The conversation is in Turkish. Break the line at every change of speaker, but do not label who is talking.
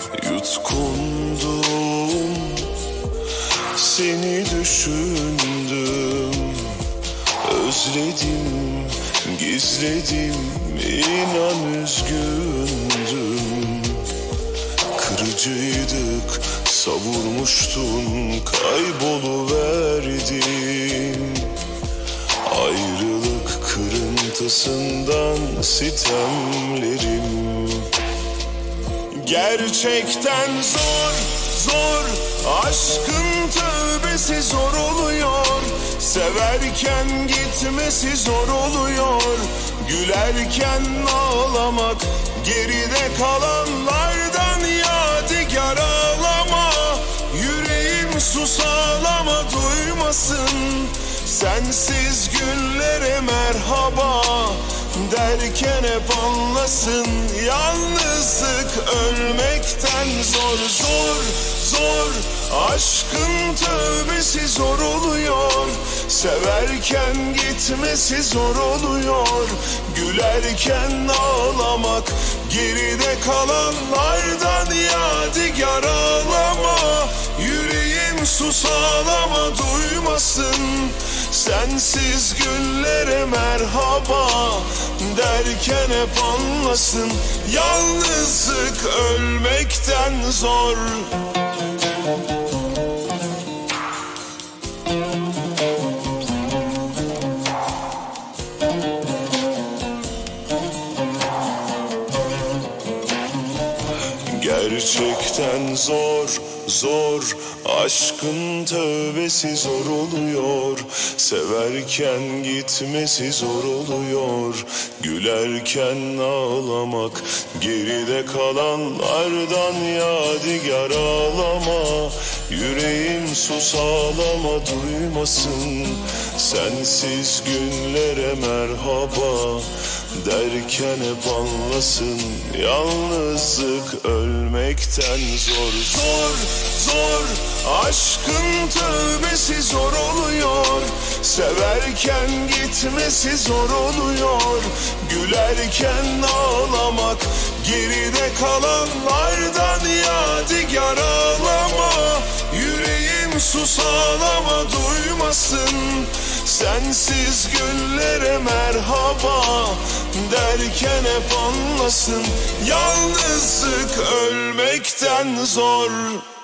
Yutkundum, seni düşündüm, özledim, gizledim, inan üzgündüm. Kırıcıydık, savurmuştun, kayboluverdim. Ayrılık kırıntısından sitemlerim. Gerçekten zor, zor, aşkın tövbesi zor oluyor. Severken gitmesi zor oluyor. Gülerken ağlamak, geride kalanlardan yadigar ağlama. Yüreğim sus ağlama, duymasın. Sensiz günlere merhaba derken hep anlasın. Yalnızlık ölmekten zor, zor, zor. Aşkın tövbesi zor oluyor. Severken gitmesi zor oluyor. Gülerken ağlamak, geride kalanlardan yadigar ağlama. Yüreğim sus ağlama, duymasın. Sensiz günlere merhaba derken hep anlasın. Yalnızlık ölmekten zor. Gerçekten zor, zor, aşkın tövbesi zor oluyor. Severken gitmesi zor oluyor. Gülerken ağlamak, geride kalanlardan yadigar ağlama. Yüreğim sus ağlama, duymasın. Sensiz günlere merhaba derken hep anlasın. Yalnızlık ölmekten zor, zor, zor. Aşkın tövbesi zor oluyor. Severken gitmesi zor oluyor. Gülerken ağlamak, geride kalanlardan yadigar ağlama. Yüreğim sus ağlama, duymasın. Sensiz günlere merhaba derken hep anlasın. Yalnızlık ölmekten zor.